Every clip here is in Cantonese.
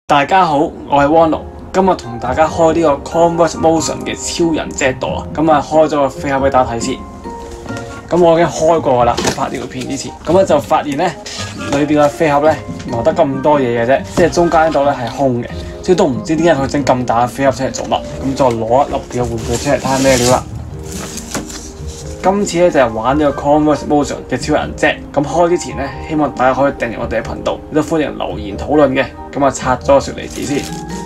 大家好，我係汪龍，今日同大家開呢個 Converse Motion 嘅超人 Z 啊，咁啊開咗個飛盒俾大家睇先。咁我已經開過噶啦，拍呢條片之前，咁咧就發現咧裏邊嘅飛盒咧原來得咁多嘢嘅啫，即係中間呢度咧係空嘅，所以都唔知點解佢整咁大嘅飛盒出嚟做乜。咁再攞一粒嘅玩具出嚟睇下咩料啦。今次咧就係玩呢個 Converse Motion 嘅超人 Z。咁開之前咧，希望大家可以訂閱我哋嘅頻道，亦都歡迎留言討論嘅。咁啊拆咗個雪梨紙先。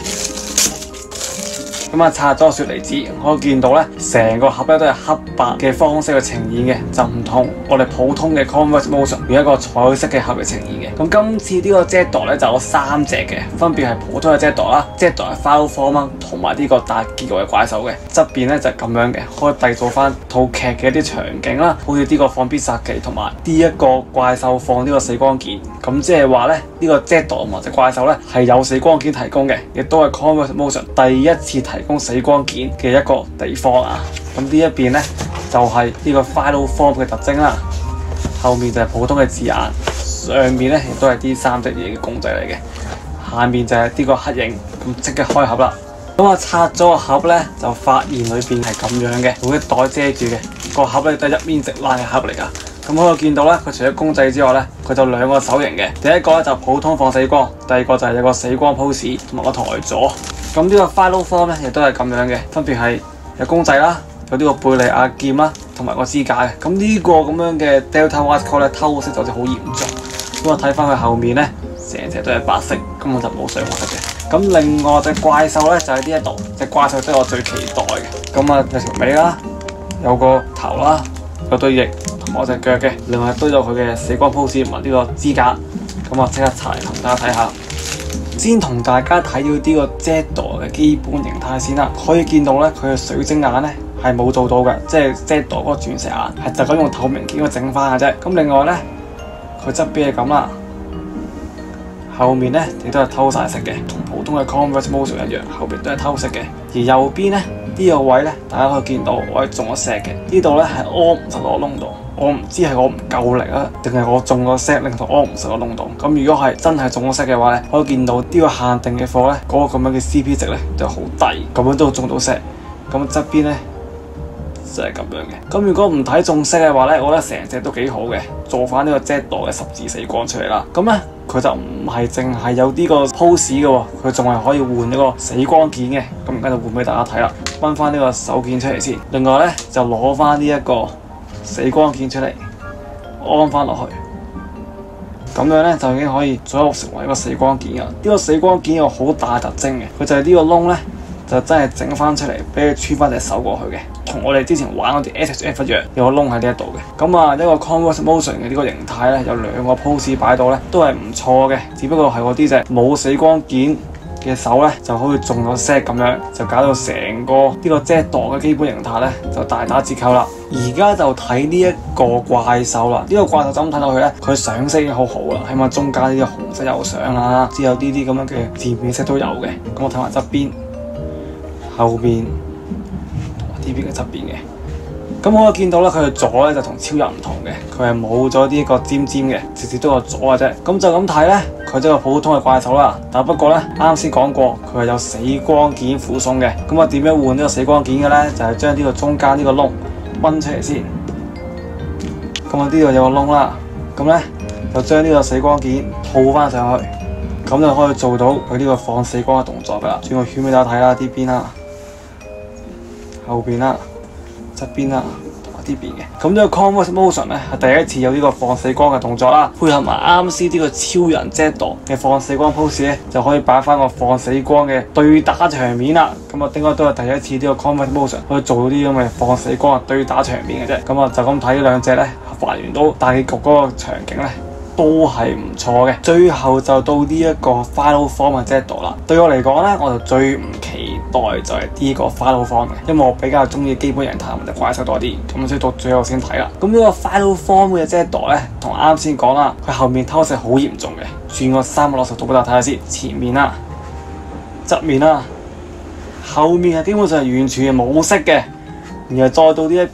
咁啊拆咗個雪梨紙，可以見到咧，成個盒咧都係黑白嘅方式去呈現嘅，就唔同我哋普通嘅 Converse Motion 用一個彩色嘅盒嚟呈現嘅。咁今次呢個 Z 咧就有3隻嘅，分別係普通嘅 Z 啦，Z 係 Final Form 啦，同埋呢個大結局嘅怪獸嘅。側邊咧就係咁樣嘅，可以製造翻套劇嘅一啲場景啦，好似呢個放必殺技同埋呢一個怪獸放呢個死光劍。咁即係話咧，呢個 Z 同埋隻怪獸咧係有死光劍提供嘅，亦都係 Converse Motion 第一次提供死光劍嘅一個地方啊。咁呢一邊咧就係呢個 Final Form 嘅特徵啦，後面就係普通嘅字眼，上面咧亦都係啲3隻嘢嘅公仔嚟嘅，下面就係呢個黑影。咁即刻開盒啦。咁我拆咗個盒咧，就發現裏邊係咁樣嘅，用啲袋遮住嘅。個盒咧都係一面直拉嘅盒嚟㗎。咁可以見到咧，佢除咗公仔之外咧，佢就2個手型嘅。第一個咧就普通放死光，第二個就係有個死光 pose 同埋個台座。咁呢個 Final Form 咧亦都係咁樣嘅，分別係有公仔啦，有呢個貝利亞劍啦，同埋個支架嘅。咁呢個咁樣嘅 Delta White 咧偷色就好似好嚴重。咁我睇翻佢後面咧，成隻都係白色，根本就冇上色嘅。咁另外隻怪獸咧就喺呢一度，隻怪獸都係我最期待嘅。咁啊有條尾啦，有個頭啦，有對翼。我隻腳嘅，另外堆咗佢嘅死光 pose 同埋呢個支架，咁我即刻拆嚟同大家睇下。先同大家睇到呢個 Z 嘅基本形態先啦。可以見到咧，佢嘅水晶眼咧係冇做到嘅，即係 Z 嗰個鑽石眼係就咁用透明件去整翻嘅啫。咁另外咧，佢側邊係咁啦，後面咧亦都係偷晒色嘅，同普通嘅 Converse Motion 一樣，後邊都係偷色嘅。而右邊咧呢個位咧，大家可以見到我係中咗石嘅，呢度咧係安唔實個窿度。我唔知係我唔夠力啊，定係我中咗 set 令到安唔實個窿度。咁如果係真係中咗 set 嘅話咧，可以見到呢個限定嘅貨咧，嗰個咁樣嘅 CP 值咧就好低，咁樣都中到 set。咁側邊咧就係咁樣嘅。咁如果唔睇中 set 嘅話咧，我覺得成隻都幾好嘅，做翻呢個 Z 嘅十字死光出嚟啦。咁咧佢就唔係淨係有呢個 pose 嘅喎，佢仲係可以換一個死光劍嘅。咁而家就換俾大家睇啦，掹翻呢個手劍出嚟先。另外咧就攞翻呢一個死光劍出嚟，安翻落去，咁樣咧就已經可以組合成為一個死光劍噶。呢個死光劍有好大特徵嘅，佢就係呢個窿咧，就真係整翻出嚟，俾佢穿翻隻手過去嘅，同我哋之前玩嗰啲 SHF 一樣，有個窿喺呢一度嘅。咁啊，一個 Converse Motion 嘅呢個形態咧，有2個 pose 擺到咧，都係唔錯嘅。只不過係我呢隻冇死光劍嘅手咧，就好似中咗 set 咁樣，就搞到成個呢個 Z 嘅基本形態咧，就大打折扣啦。而家就睇呢一個怪獸啦，呢個怪獸就咁睇落去咧，佢上色已經好好啦，起碼中間呢啲紅色有上啦，之後呢啲咁樣嘅漸變色都有嘅。咁我睇埋側邊、後邊同埋呢邊嘅側邊嘅。咁我見到咧，佢嘅左咧就同超人唔同嘅，佢係冇咗呢個尖尖嘅，直接都有左嘅啫。咁就咁睇咧，佢都係普通嘅怪獸啦。但不過咧，啱先講過，佢係有死光劍附送嘅。咁啊，點樣換呢個死光劍嘅咧？就係將呢個中間呢個窿掹出嚟先。咁啊，呢度有個窿啦。咁咧就將呢個死光劍套翻上去，咁就可以做到佢呢個放死光嘅動作噶啦。轉個圈俾大家睇啦，呢邊啦，後邊啦。側邊啦，同埋呢邊嘅。咁呢個 Converse Motion 咧係第一次有呢個放死光嘅動作啦，配合埋啱先呢個超人 Z 嘅放死光 pose 咧，就可以擺翻個放死光嘅對打場面啦。咁啊，應該都係第一次呢個 Converse Motion 可以做到啲咁嘅放死光嘅對打場面嘅啫。咁啊，就咁睇2隻咧，還原到大結局嗰個場景咧，都係唔錯嘅。最後就到呢一個 Final Form 嘅 Z 啦。對我嚟講咧，我就最唔期待就係呢個 Final Form 嘅，因為我比較中意基本形態同埋怪獸多啲，咁所以到最後先睇啦。咁呢個 Final Form 嘅 Z 咧，同啱先講啦，佢後面偷色好嚴重嘅。轉個360度俾大家睇下先，前面啦、側面啦、後面係基本上係完全冇色嘅。然後再到呢一邊，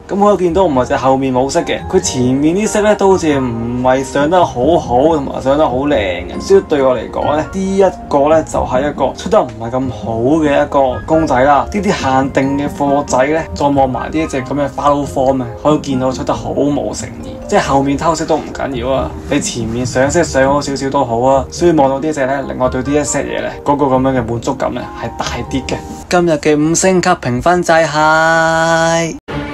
咁可以見到唔係只後面冇色嘅，佢前面啲色咧都好似唔係上得好好，同埋上得好靚嘅。所以對我嚟講咧，呢一個咧就係一個出得唔係咁好嘅一個公仔啦。呢啲限定嘅貨仔咧，再望埋呢一隻咁嘅 Follow Form 啊，可以見到出得好冇誠意。即係後面偷色都唔緊要啊，你前面上色上好少少都好啊。所以望到呢隻咧，令我對呢一 set 嘢咧嗰個咁樣嘅滿足感咧係大啲嘅。今日嘅5星級評分就係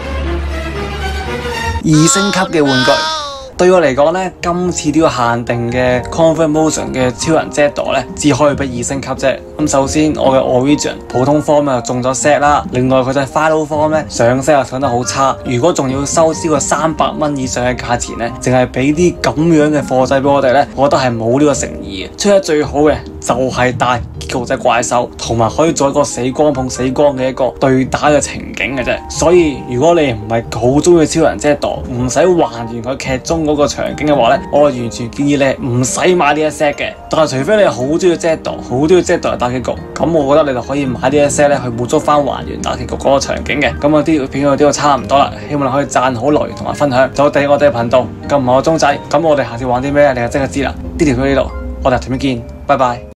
2星級嘅玩具。對我嚟講咧，今次呢個限定嘅 Convert Motion 嘅超人 Z 咧，只可以俾2星級啫。咁首先我嘅 Origin 普通 form 又中咗 set 啦，另外佢隻 Final Form 咧上色又上得好差。如果仲要收超過300蚊以上嘅價錢咧，淨係俾啲咁樣嘅貨仔俾我哋咧，我覺得係冇呢個誠意嘅。出得最好嘅就係大結局隻怪獸，同埋可以做一個死光碰死光嘅一個對打嘅情景嘅啫。所以如果你唔係好中意超人 Z，唔使還原佢劇中嗰個場景嘅話咧，我完全建議你唔使買呢一 set 嘅。但係除非你好中意 Z， 好中意 Z 嚟打結局，咁我覺得你就可以買呢一 set 咧去滿足翻還原打結局嗰個場景嘅。咁啊啲片嗰啲差唔多啦，希望你可以讚好留言同埋分享，就訂我哋嘅頻道，撳埋個鐘仔。咁我哋下次玩啲咩，你就即刻知啦。呢條片呢度，我哋下條片見，拜拜。